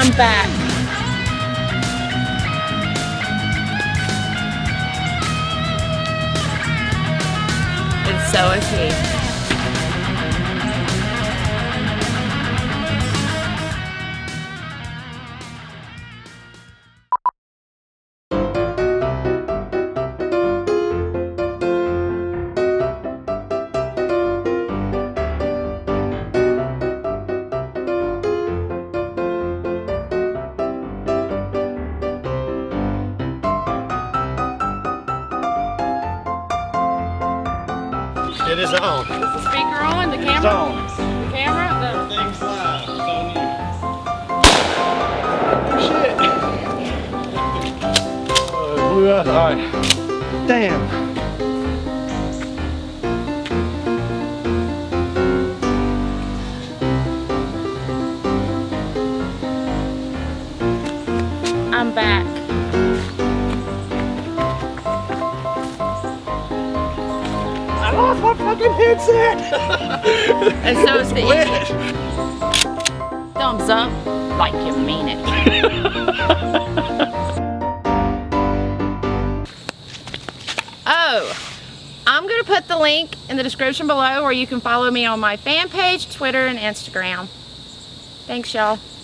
I'm back. And so is he. It is on. Is the speaker on? The camera? It's on. The camera? Thing's live. It's on you. Oh shit. Blew out. Alright. Damn. I'm back. I lost my fucking headset. And so is the wet. Thumbs up like you mean it. Oh, I'm going to put the link in the description below where you can follow me on my fan page, Twitter, and Instagram. Thanks, y'all.